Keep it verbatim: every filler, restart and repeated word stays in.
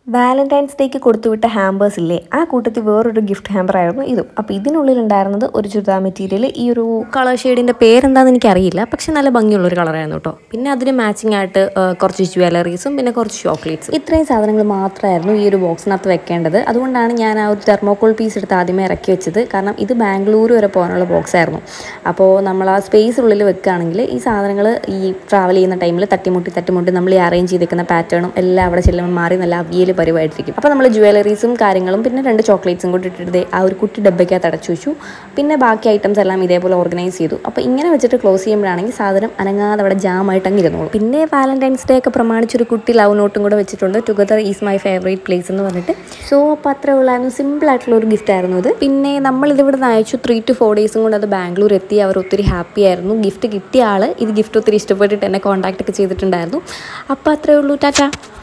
Valentine's ഡേക്ക് കൊടുത്തുവിട്ട hampers ഇല്ലേ, ആ കൂട്ടത്തിൽ വേറൊരു ഗിഫ്റ്റ് ഹാമ്പർ ആയിരുന്നു ഇതും. അപ്പോൾ ഇതിനുള്ളിൽ ഉണ്ടായിരുന്നത് ഒരു ചുരിദാർ മെറ്റീരിയൽ. ഈ ഒരു കളർ ഷെയ്ഡിൻ്റെ പേരെന്താണെന്ന് എനിക്കറിയില്ല, പക്ഷെ നല്ല ഭംഗിയുള്ളൊരു കളറായിരുന്നു കേട്ടോ. പിന്നെ അതിന് മാച്ചിങ് ആയിട്ട് കുറച്ച് ജ്വല്ലറീസും പിന്നെ കുറച്ച് ചോക്ലേറ്റ്സും, ഇത്രയും സാധനങ്ങൾ മാത്രമായിരുന്നു ഈ ഒരു ബോക്സിനകത്ത് വെക്കേണ്ടത്. അതുകൊണ്ടാണ് ഞാൻ ആ ഒരു തെർമോക്കോൾ പീസ് എടുത്ത് ആദ്യമേ ഇറക്കി വെച്ചത്. കാരണം ഇത് ബാംഗ്ലൂർ വരെ പോകാനുള്ള ബോക്സ് ആയിരുന്നു. അപ്പോൾ നമ്മൾ ആ സ്പേസ് ഉള്ളിൽ വെക്കുകയാണെങ്കിൽ ഈ സാധനങ്ങൾ ഈ ട്രാവൽ ചെയ്യുന്ന ടൈമിൽ തട്ടിമുട്ടി തട്ടിമുട്ടി നമ്മൾ ഈ അറേഞ്ച് ചെയ്തിരിക്കുന്ന പാറ്റേണും എല്ലാം അവിടെ ചെല്ലുമ്പോൾ മാറി നല്ല അവിയൽ പരിവായിട്ടിരിക്കും. അപ്പോൾ നമ്മൾ ജ്വല്ലറീസും കാര്യങ്ങളും പിന്നെ രണ്ട് ചോക്ലേറ്റ്സും കൂടി ഇട്ടിട്ട് ആ ഒരു കുട്ടി ഡബ്ബയ്ക്കകത്ത് അടച്ചു വെച്ചു. പിന്നെ ബാക്കി ഐറ്റംസ് എല്ലാം ഇതേപോലെ ഓർഗനൈസ് ചെയ്തു. അപ്പോൾ ഇങ്ങനെ വെച്ചിട്ട് ക്ലോസ് ചെയ്യുമ്പോഴാണെങ്കിൽ സാധനം അനങ്ങാതെ അവിടെ ജാമായിട്ട് അങ്ങ് ഇരുന്നോളൂ. പിന്നെ വാലന്റൈൻസ് ഡേ ഒക്കെ പ്രമാണിച്ചൊരു കുട്ടി ലവ് നോട്ടും കൂടെ വെച്ചിട്ടുണ്ട്, together is my favourite place എന്ന് പറഞ്ഞിട്ട്. സോ അപ്പോൾ അത്രേ ഉള്ളായിരുന്നു, സിമ്പിൾ ആയിട്ടുള്ള ഒരു ഗിഫ്റ്റ് ആയിരുന്നു ഇത്. പിന്നെ നമ്മൾ ഇതിവിടെ നിന്ന് അയച്ചു, ത്രീ ടു ഫോർ ഡേയ്സും കൊണ്ട് അത് ബാംഗ്ലൂർ എത്തി. അവർ ഒത്തിരി ഹാപ്പി ആയിരുന്നു. ഗിഫ്റ്റ് കിട്ടിയ ആൾ ഇത് ഗിഫ്റ്റ് ഒത്തിരി ഇഷ്ടപ്പെട്ടിട്ട് എന്നെ കോൺടാക്റ്റ് ഒക്കെ ചെയ്തിട്ടുണ്ടായിരുന്നു. അപ്പോൾ അത്രേ ഉള്ളൂ, ടാറ്റാ.